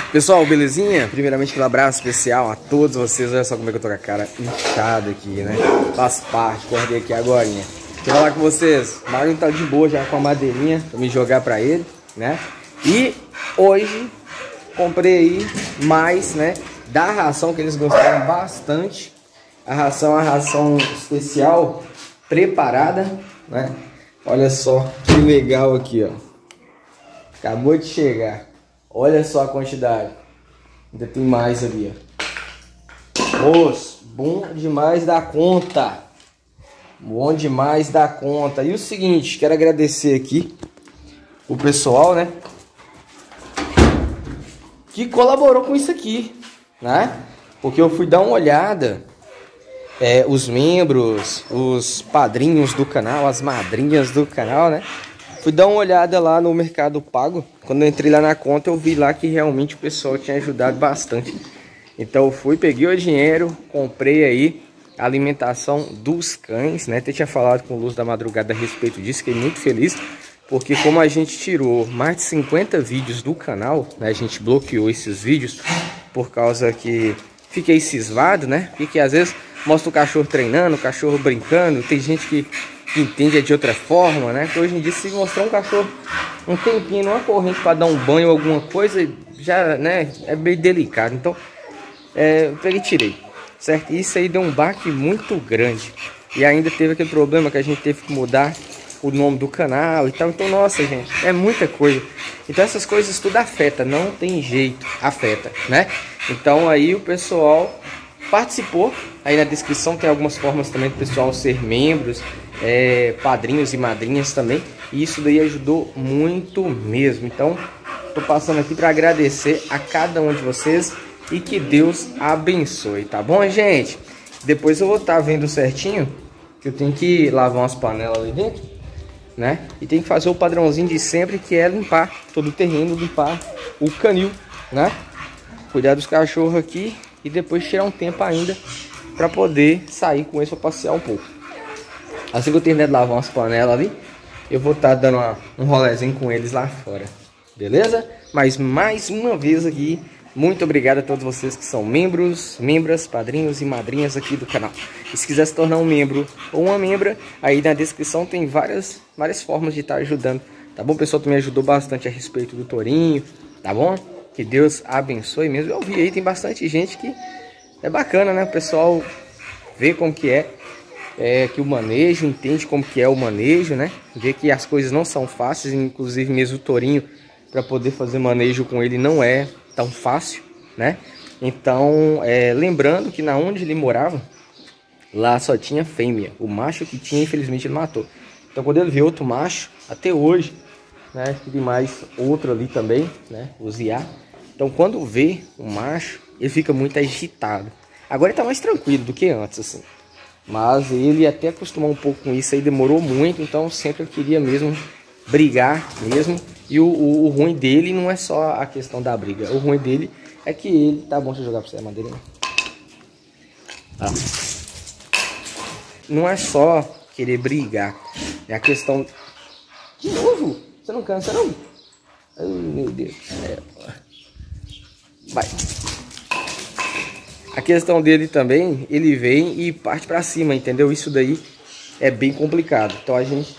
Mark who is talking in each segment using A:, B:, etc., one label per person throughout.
A: Pessoal, belezinha? Primeiramente, aquele abraço especial a todos vocês. Olha só como é que eu tô com a cara inchada aqui, né? Faz parte, acordei aqui agora. Deixa eu falar com vocês. O Magno tá de boa já com a madeirinha pra me jogar pra ele, né? E hoje comprei aí mais, né? Da ração que eles gostaram bastante. A ração especial preparada, né? Olha só que legal aqui, ó. Acabou de chegar. Olha só a quantidade. Ainda tem mais ali, ó. Moço, bom demais da conta. Bom demais da conta. E o seguinte, quero agradecer aqui o pessoal, né? Que colaborou com isso aqui, né? Porque eu fui dar uma olhada. Os membros, os padrinhos do canal, as madrinhas do canal, né? Fui dar uma olhada lá no Mercado Pago. Quando eu entrei lá na conta, eu vi lá que realmente o pessoal tinha ajudado bastante. Então eu fui, peguei o dinheiro, comprei aí a alimentação dos cães, né? Até tinha falado com o Luz da Madrugada a respeito disso, fiquei muito feliz. Porque como a gente tirou mais de 50 vídeos do canal, né? A gente bloqueou esses vídeos por causa que fiquei cismado, né? Porque às vezes mostra o cachorro treinando, o cachorro brincando. Tem gente que entende de outra forma, né? Que hoje em dia, se mostrar um cachorro um tempinho numa corrente para dar um banho ou alguma coisa, já, né, é meio delicado. Então, eu peguei e tirei, certo? E isso aí deu um baque muito grande. E ainda teve aquele problema que a gente teve que mudar o nome do canal e tal. Então, nossa, gente, é muita coisa. Então, essas coisas tudo afeta, não tem jeito, afeta, né? Então, aí o pessoal participou. Aí na descrição tem algumas formas também do pessoal ser membros, padrinhos e madrinhas também. E isso daí ajudou muito mesmo. Então, tô passando aqui para agradecer a cada um de vocês e que Deus abençoe, tá bom, gente? Depois eu vou estar vendo certinho, que eu tenho que lavar umas panelas ali dentro, né? E tem que fazer o padrãozinho de sempre, que é limpar todo o terreno, limpar o canil, né? Cuidar dos cachorros aqui e depois tirar um tempo ainda para poder sair com eles para passear um pouco. Assim que eu terminar de lavar umas panelas ali, eu vou estar dando um rolezinho com eles lá fora, beleza? Mas mais uma vez aqui, muito obrigado a todos vocês que são membros, membras, padrinhos e madrinhas aqui do canal. E se quiser se tornar um membro ou uma membra, aí na descrição tem várias formas de estar ajudando, tá bom? O pessoal também ajudou bastante a respeito do tourinho, tá bom? Que Deus abençoe mesmo. Eu vi aí, tem bastante gente que é bacana, né? O pessoal vê como que que o manejo, entende como que é o manejo, né? Vê que as coisas não são fáceis, inclusive mesmo o tourinho, para poder fazer manejo com ele não é tão fácil, né? Então, lembrando que na onde ele morava, lá só tinha fêmea. O macho que tinha, infelizmente, ele matou. Então, quando ele vê outro macho, até hoje, né? Tem mais outro ali também, né? O Ziá. Então, quando vê o macho, ele fica muito agitado. Agora ele tá mais tranquilo do que antes, assim. Mas ele até acostumar um pouco com isso aí demorou muito, então sempre eu queria mesmo brigar mesmo. E o ruim dele não é só a questão da briga. O ruim dele é que ele... Tá bom, deixa eu jogar pra você a madeira, né? Não é só querer brigar. É a questão... De novo? Você não cansa, não? Ai, meu Deus do céu. Vai. A questão dele também, ele vem e parte pra cima, entendeu? Isso daí é bem complicado. Então a gente...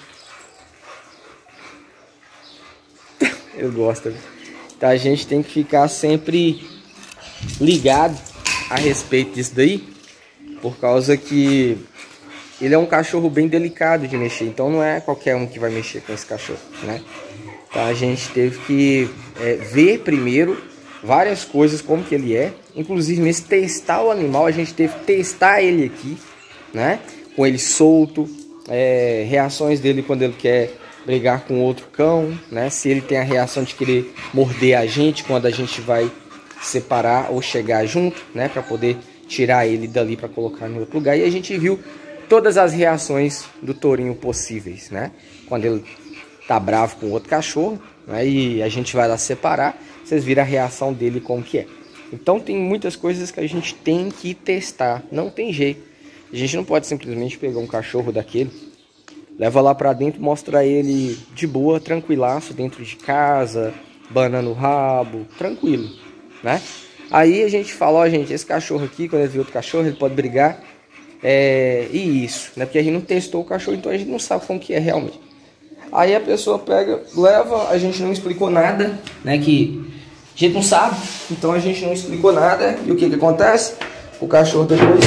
A: Eu gosto. Então a gente tem que ficar sempre ligado a respeito disso daí. Por causa que ele é um cachorro bem delicado de mexer. Então não é qualquer um que vai mexer com esse cachorro, né? Então a gente teve que ver primeiro várias coisas como que ele é. Inclusive mesmo testar o animal. A gente teve que testar ele aqui, né? Com ele solto. Reações dele quando ele quer brigar com outro cão, né? Se ele tem a reação de querer morder a gente quando a gente vai separar ou chegar junto, né? Para poder tirar ele dali para colocar em outro lugar. E a gente viu todas as reações do tourinho possíveis, né? Quando ele tá bravo com outro cachorro, né? E a gente vai lá separar, vocês viram a reação dele como que é. Então tem muitas coisas que a gente tem que testar, não tem jeito. A gente não pode simplesmente pegar um cachorro daquele, leva lá pra dentro, mostra ele de boa, tranquilaço, dentro de casa, banando o rabo, tranquilo. né? Aí a gente fala, ó, gente, esse cachorro aqui, quando ele vê outro cachorro, ele pode brigar. E isso, né? Porque a gente não testou o cachorro, então a gente não sabe como que é realmente. Aí a pessoa pega, leva, a gente não explicou nada, né? Que a gente não sabe, então a gente não explicou nada. E o que que acontece? O cachorro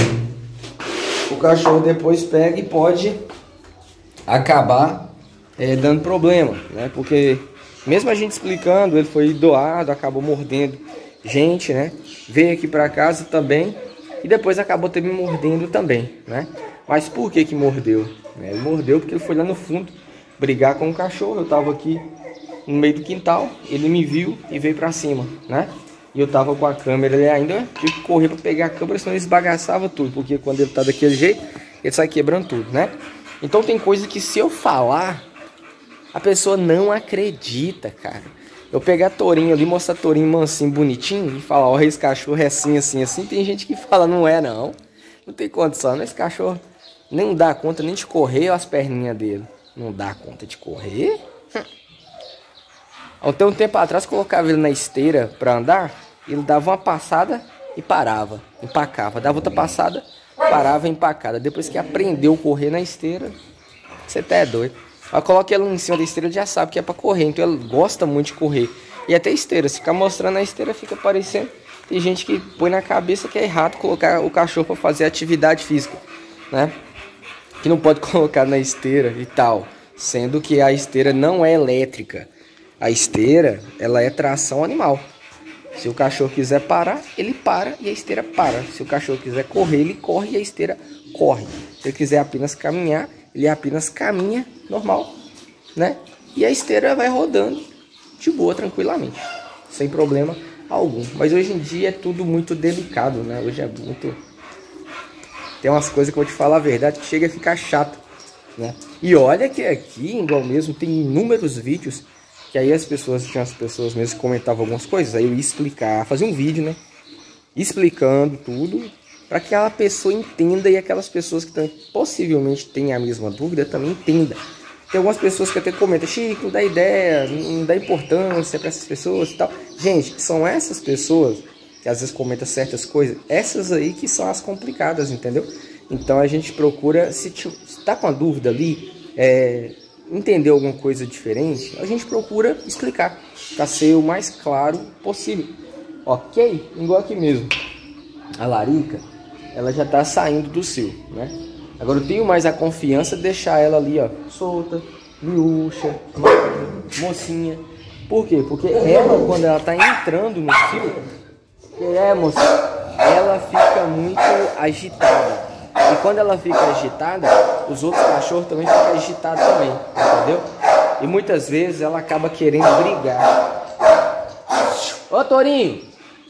A: depois pega e pode acabar dando problema, né? Porque mesmo a gente explicando, ele foi doado, acabou mordendo gente, né? Veio aqui pra casa também e depois acabou também mordendo também, né? Mas por que que mordeu? Ele mordeu porque ele foi lá no fundo brigar com o cachorro. Eu tava aqui no meio do quintal, ele me viu e veio pra cima, né? E eu tava com a câmera, ele ainda tive que correr pra pegar a câmera, senão ele esbagaçava tudo, porque quando ele tá daquele jeito, ele sai quebrando tudo, né? Então tem coisa que se eu falar, a pessoa não acredita, cara. Eu pegar tourinho ali, mostrar tourinho mansinho, bonitinho, e falar, ó, esse cachorro é assim, assim, assim, tem gente que fala, não é não. Não tem condição, né? Esse cachorro nem dá conta nem de correr as perninhas dele. Não dá conta de correr? Até um tempo atrás, colocava ele na esteira pra andar, ele dava uma passada e parava, empacava. Dava outra passada, parava e empacada. Depois que aprendeu a correr na esteira, você até é doido. Mas coloca ele em cima da esteira, ele já sabe que é pra correr, então ele gosta muito de correr. E até esteira, se ficar mostrando a esteira, fica parecendo. Tem gente que põe na cabeça que é errado colocar o cachorro pra fazer atividade física, né? Que não pode colocar na esteira e tal. Sendo que a esteira não é elétrica. A esteira, ela é tração animal. Se o cachorro quiser parar, ele para e a esteira para. Se o cachorro quiser correr, ele corre e a esteira corre. Se ele quiser apenas caminhar, ele apenas caminha normal, né? E a esteira vai rodando de boa, tranquilamente, sem problema algum. Mas hoje em dia é tudo muito delicado, né? Hoje é muito... Tem umas coisas que eu vou te falar a verdade que chega a ficar chato, né? E olha que aqui, igual mesmo, tem inúmeros vídeos que aí tinha as pessoas mesmo que comentavam algumas coisas, aí eu ia explicar, fazer um vídeo, né? Explicando tudo, para que aquela pessoa entenda e aquelas pessoas que possivelmente têm a mesma dúvida também entendam. Tem algumas pessoas que até comentam, Chico, não dá ideia, não dá importância para essas pessoas e tal. Gente, são essas pessoas que às vezes comentam certas coisas, essas aí que são as complicadas, entendeu? Então a gente procura, se tá com a dúvida ali, entender alguma coisa diferente, a gente procura explicar, para ser o mais claro possível. Ok? Igual aqui mesmo. A Larica, ela já tá saindo do cio, né? Agora eu tenho mais a confiança de deixar ela ali, ó, solta, miúcha, mocinha. Por quê? Porque ela, quando ela tá entrando no cio, moça, ela fica muito agitada. E quando ela fica agitada, os outros cachorros também ficam agitados também, entendeu? E muitas vezes ela acaba querendo brigar. Ô, Torinho!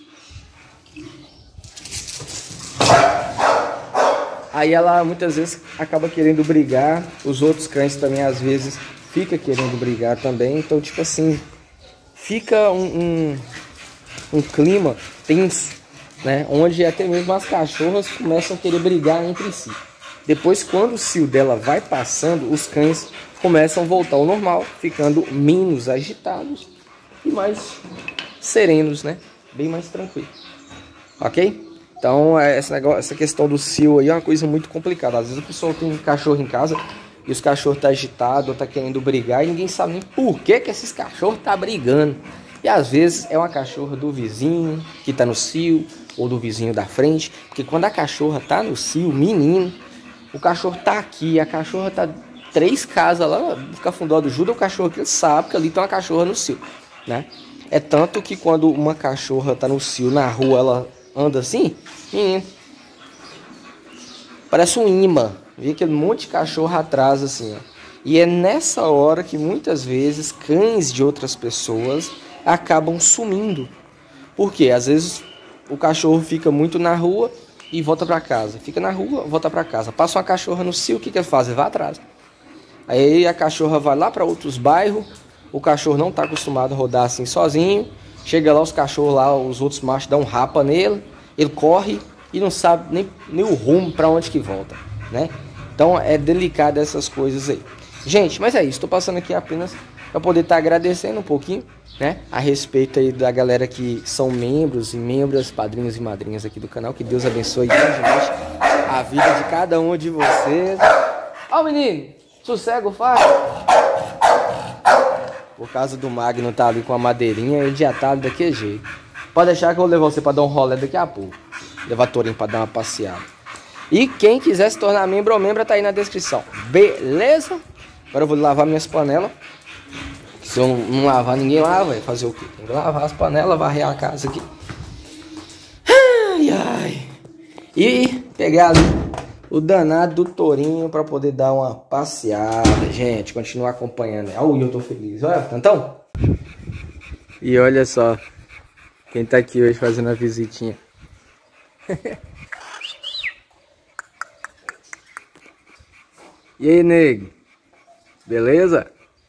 A: Aí ela muitas vezes acaba querendo brigar, os outros cães também às vezes ficam querendo brigar também. Então, tipo assim, fica um clima tenso, né? Onde até mesmo as cachorras começam a querer brigar entre si. Depois, quando o cio dela vai passando, os cães começam a voltar ao normal, ficando menos agitados e mais serenos, né? Bem mais tranquilo. Ok? Então, essa questão do cio aí é uma coisa muito complicada. Às vezes a pessoa tem um cachorro em casa e os cachorros estão agitados ou estão querendo brigar e ninguém sabe nem por que esses cachorros estão brigando. E às vezes é uma cachorra do vizinho que está no cio ou do vizinho da frente. Porque quando a cachorra está no cio, menino, o cachorro está aqui, a cachorra está 3 casas lá, fica fundado Juda, o cachorro que sabe que ali tem uma cachorra no cio, né? É tanto que quando uma cachorra está no cio na rua, ela anda assim, parece um imã, vê aquele monte de cachorro atrás assim, ó. E é nessa hora que muitas vezes cães de outras pessoas acabam sumindo. Por quê? Às vezes o cachorro fica muito na rua e volta para casa, fica na rua, volta para casa, passa uma cachorra no cio, o que ele faz? Ele vai atrás. Aí a cachorra vai lá para outros bairros, o cachorro não está acostumado a rodar assim sozinho. Chega lá, os cachorros lá, os outros machos dão um rapa nele, ele corre e não sabe nem o rumo para onde que volta, né? Então é delicado essas coisas aí. Gente, mas é isso, estou passando aqui apenas para poder estar agradecendo um pouquinho né, a respeito aí da galera que são membros e membras, padrinhos e madrinhas aqui do canal. Que Deus abençoe grandemente a vida de cada um de vocês. Ó, menino, sossego fácil. Por causa do Magno tá ali com a madeirinha, ele já tá daquele jeito. Pode deixar que eu vou levar você pra dar um rolê daqui a pouco. Levar Torinho pra dar uma passeada. E quem quiser se tornar membro ou membra tá aí na descrição. Beleza? Agora eu vou lavar minhas panelas. Se eu não lavar, ninguém lava. Vai fazer o quê? Tem que lavar as panelas, varrer a casa aqui. Ai, ai. E pegar ali o danado do Torinho pra poder dar uma passeada. Gente, continuar acompanhando. Olha, eu tô feliz. Olha, Tantão. E olha só quem tá aqui hoje fazendo a visitinha. E aí, nego? Beleza?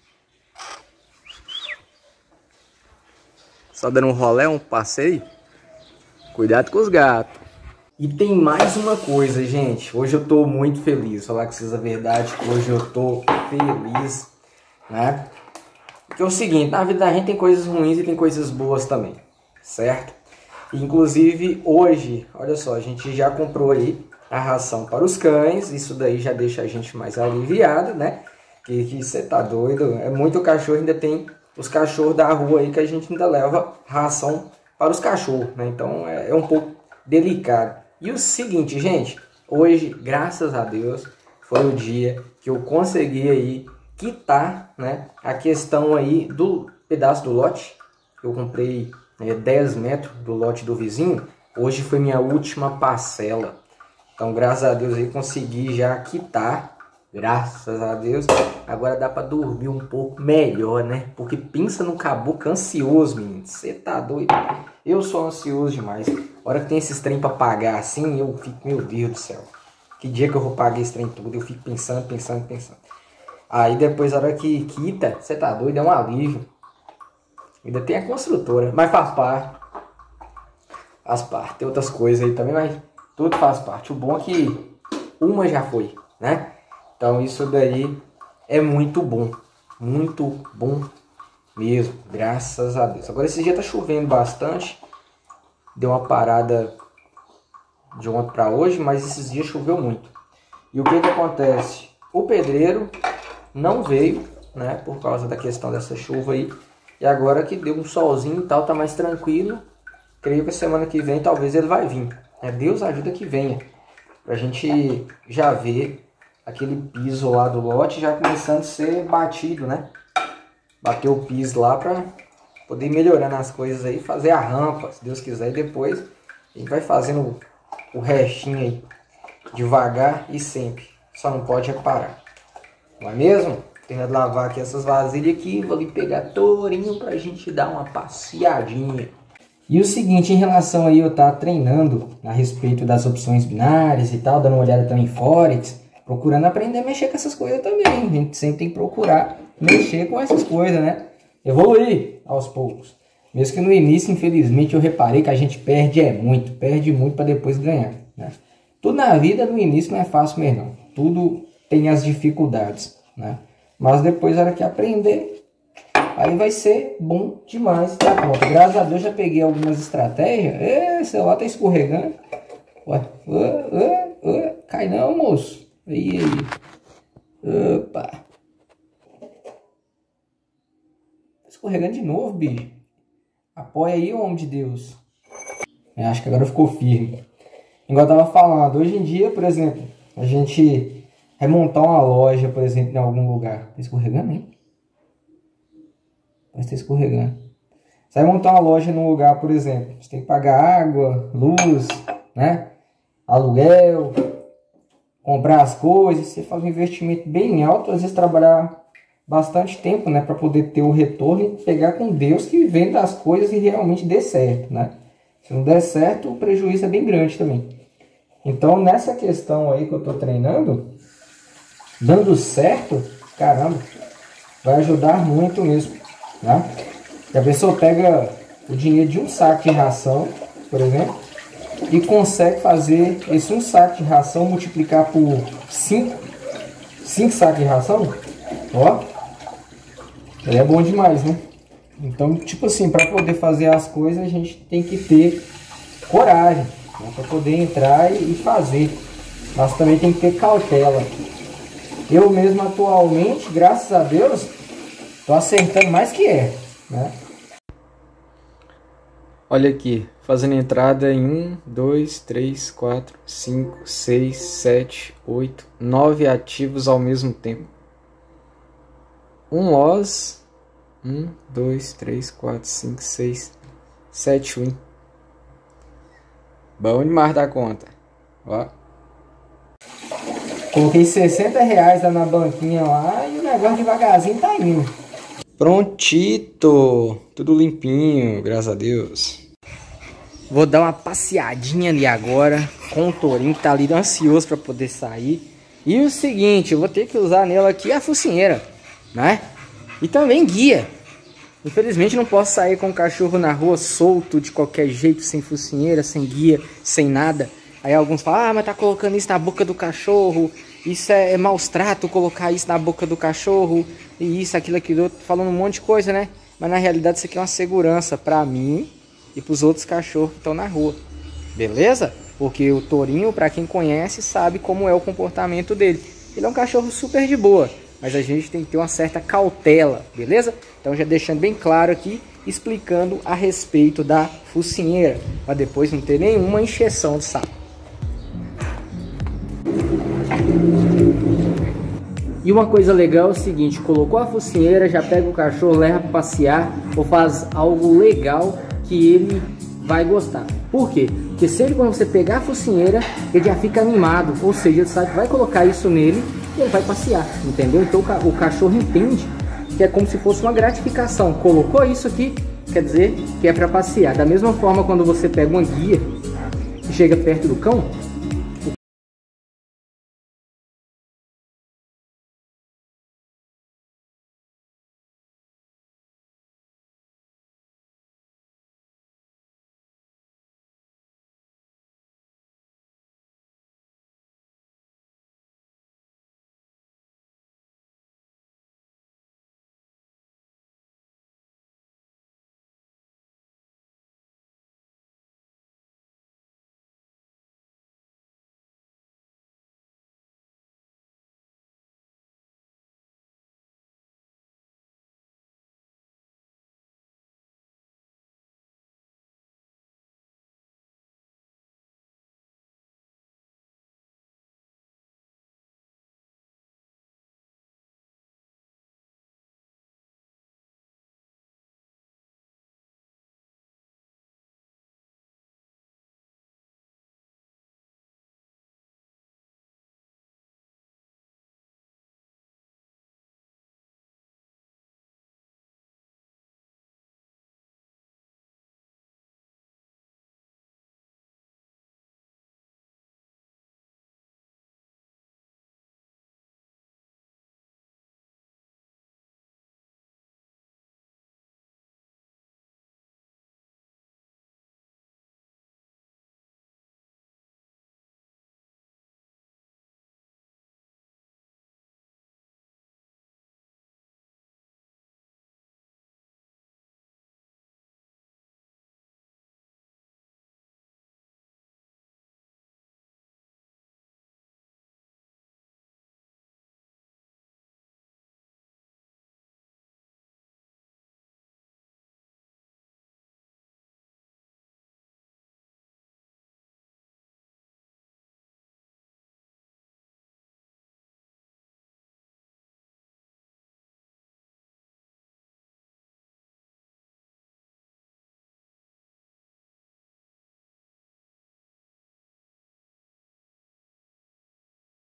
A: Só dando um rolê, um passeio? Cuidado com os gatos. E tem mais uma coisa, gente. Hoje eu tô muito feliz. Falar com vocês a verdade, que hoje eu tô feliz, né? Porque é o seguinte, na vida da gente tem coisas ruins e tem coisas boas também, certo? Inclusive, hoje, olha só, a gente já comprou aí a ração para os cães. Isso daí já deixa a gente mais aliviado, né? Que você tá doido. É muito cachorro, ainda tem os cachorros da rua aí que a gente ainda leva ração para os cachorros, né? Então é um pouco delicado. E o seguinte, gente, hoje, graças a Deus, foi o dia que eu consegui aí quitar, né, a questão aí do pedaço do lote. Eu comprei 10 metros do lote do vizinho. Hoje foi minha última parcela. Então, graças a Deus, aí consegui já quitar. Graças a Deus. Agora dá pra dormir um pouco melhor, né? Porque pensa no caboclo ansioso, menino. Você tá doido? Eu sou ansioso demais. A hora que tem esses trem pra pagar assim, eu fico, meu Deus do céu. Que dia que eu vou pagar esse trem tudo? Eu fico pensando. Aí depois, a hora que quita, você tá doido? É um alívio. Ainda tem a construtora, mas faz parte. Faz parte. Tem outras coisas aí também, mas tudo faz parte. O bom é que uma já foi, né? Então isso daí é muito bom mesmo, graças a Deus. Agora esse dia tá chovendo bastante, deu uma parada de ontem para hoje, mas esses dias choveu muito. E o que que acontece? O pedreiro não veio, né, por causa da questão dessa chuva aí, e agora que deu um solzinho e tal, tá mais tranquilo. Creio que a semana que vem talvez ele vai vir, né? Deus ajuda que venha, pra gente já ver aquele piso lá do lote já começando a ser batido, né? Bater o piso lá para poder ir melhorando as coisas aí, fazer a rampa, se Deus quiser, e depois a gente vai fazendo o restinho aí, devagar e sempre. Só não pode parar, não é mesmo? Tenho de lavar aqui essas vasilhas aqui, vou ali pegar Torinho pra gente dar uma passeadinha. E o seguinte, em relação aí eu estar treinando a respeito das opções binárias e tal, dando uma olhada também em Forex, procurando aprender a mexer com essas coisas também. A gente sempre tem que procurar mexer com essas coisas, né? Evoluir aos poucos. Mesmo que no início, infelizmente, eu reparei que a gente perde muito para depois ganhar, né? Tudo na vida, no início, não é fácil mesmo, não. Tudo tem as dificuldades, né? Mas depois, na hora que aprender, aí vai ser bom demais. Tá bom. Graças a Deus, já peguei algumas estratégias. Sei lá, tá escorregando. Ué, cai não, moço. Aí. Opa. Tá escorregando de novo, bicho. Apoia aí, homem de Deus. Acho que agora ficou firme. Igual eu tava falando, hoje em dia, por exemplo, a gente remontar uma loja, por exemplo, em algum lugar. Tá escorregando, hein? Parece que tá escorregando. Você vai montar uma loja num lugar, por exemplo, você tem que pagar água, luz, né? Aluguel, comprar as coisas, você faz um investimento bem alto, às vezes trabalhar bastante tempo, né, para poder ter o retorno e pegar com Deus que venda as coisas e realmente dê certo, né? Se não der certo, o prejuízo é bem grande também. Então, nessa questão aí que eu tô treinando, dando certo, caramba, vai ajudar muito mesmo, né? E a pessoa pega o dinheiro de um saco de ração, por exemplo, e consegue fazer esse um saco de ração multiplicar por 5 sacos de ração. Ó, é bom demais, né? Então, tipo assim, para poder fazer as coisas a gente tem que ter coragem, né, para poder entrar e fazer. Mas também tem que ter cautela. Eu mesmo atualmente, graças a Deus, tô acertando mais que é, né? Olha aqui, fazendo entrada em 1, 2, 3, 4, 5, 6, 7, 8, 9 ativos ao mesmo tempo. Um loss. 1, 2, 3, 4, 5, 6, 7 win. Bom demais da conta. Ó. Coloquei R$60 lá na banquinha lá e o negócio devagarzinho tá indo. Prontito. Tudo limpinho, graças a Deus. Vou dar uma passeadinha ali agora com o tourinho que tá ali ansioso para poder sair. E o seguinte, eu vou ter que usar nela aqui a focinheira, né? E também guia. Infelizmente não posso sair com o cachorro na rua solto de qualquer jeito, sem focinheira, sem guia, sem nada. Aí alguns falam, ah, mas tá colocando isso na boca do cachorro, isso é maus trato colocar isso na boca do cachorro, e isso, aquilo, falando um monte de coisa, né? Mas na realidade isso aqui é uma segurança pra mim e pros outros cachorros que estão na rua, beleza? Porque o tourinho, pra quem conhece, sabe como é o comportamento dele. Ele é um cachorro super de boa, mas a gente tem que ter uma certa cautela, beleza? Então já deixando bem claro aqui, explicando a respeito da focinheira, para depois não ter nenhuma encheção de saco. E uma coisa legal é o seguinte, colocou a focinheira, já pega o cachorro, leva para passear ou faz algo legal que ele vai gostar. Por quê? Porque sempre quando você pegar a focinheira, ele já fica animado, ou seja, ele sabe que vai colocar isso nele e ele vai passear, entendeu? Então o cachorro entende que é como se fosse uma gratificação. Colocou isso aqui, quer dizer que é para passear. Da mesma forma, quando você pega uma guia e chega perto do cão,